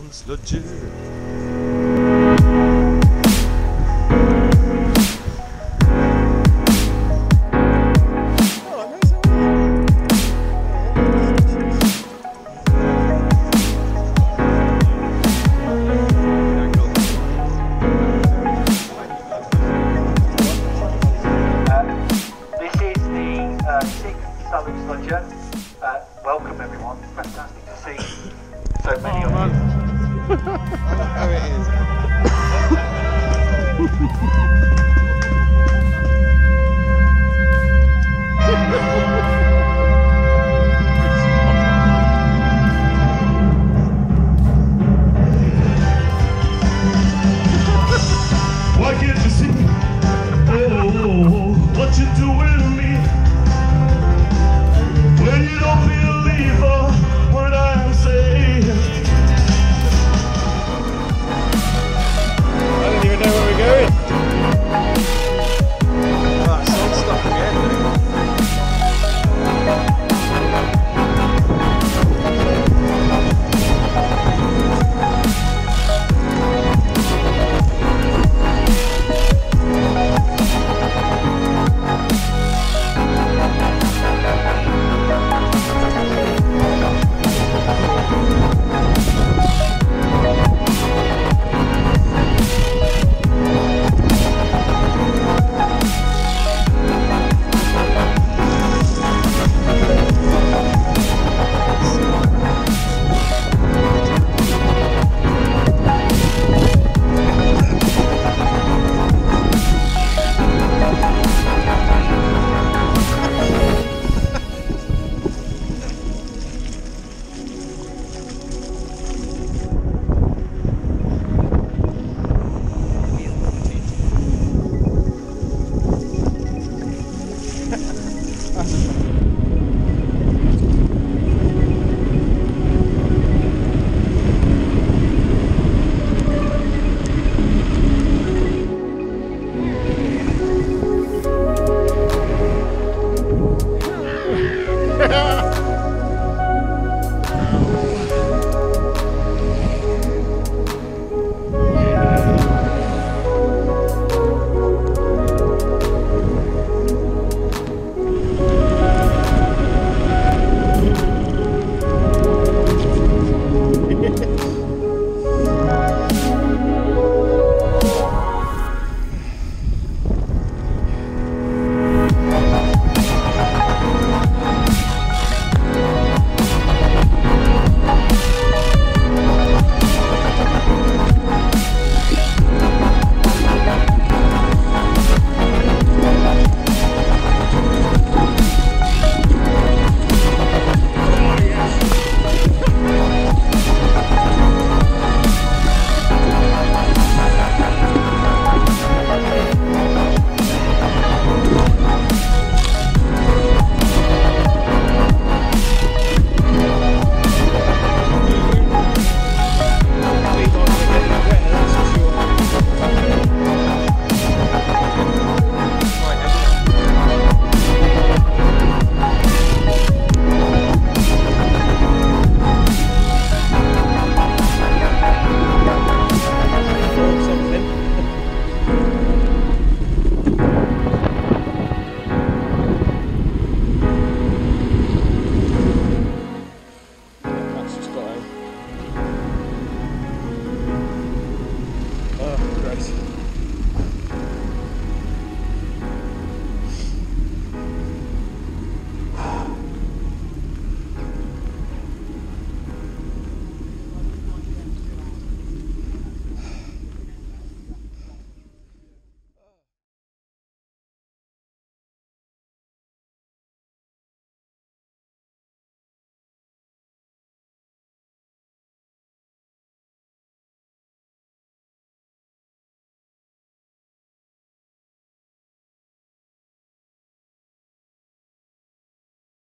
Sludger. This is the sixth Salop Sludger. Welcome everyone, fantastic to see so many of you. There it is. Why can't you see? Oh, what you doing to me? When you don't believe a word I'm saying. I don't even know where we're going. Oh, it's all stuck again. Ha